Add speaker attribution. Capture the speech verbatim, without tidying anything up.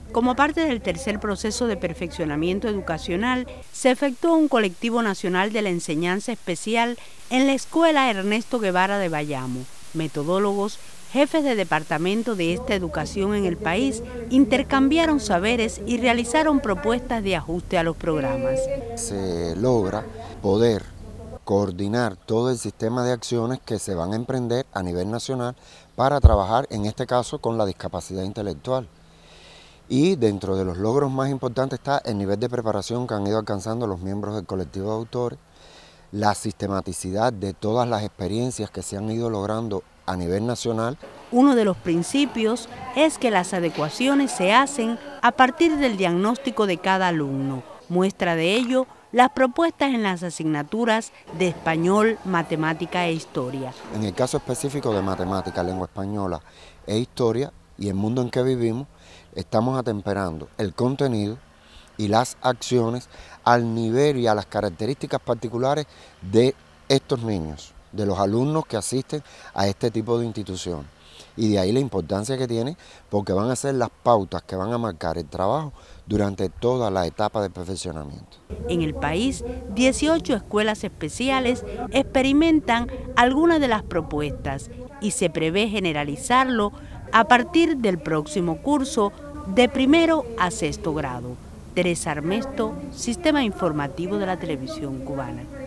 Speaker 1: Como parte del tercer proceso de perfeccionamiento educacional, se efectuó un colectivo nacional de la enseñanza especial en la Escuela Ernesto Guevara de Bayamo. Metodólogos, jefes de departamento de esta educación en el país, intercambiaron saberes y realizaron propuestas de ajuste a los programas.
Speaker 2: Se logra poder coordinar todo el sistema de acciones que se van a emprender a nivel nacional para trabajar, en este caso, con la discapacidad intelectual. Y dentro de los logros más importantes está el nivel de preparación que han ido alcanzando los miembros del colectivo de autores, la sistematicidad de todas las experiencias que se han ido logrando a nivel nacional.
Speaker 1: Uno de los principios es que las adecuaciones se hacen a partir del diagnóstico de cada alumno. Muestra de ello las propuestas en las asignaturas de español, matemática e historia.
Speaker 2: En el caso específico de matemática, lengua española e historia y el mundo en que vivimos, estamos atemperando el contenido y las acciones al nivel y a las características particulares de estos niños, de los alumnos que asisten a este tipo de institución. Y de ahí la importancia que tiene, porque van a ser las pautas que van a marcar el trabajo durante toda la etapa de perfeccionamiento.
Speaker 1: En el país, dieciocho escuelas especiales experimentan algunas de las propuestas y se prevé generalizarlo a partir del próximo curso de primero a sexto grado. Teresa Armesto, Sistema Informativo de la Televisión Cubana.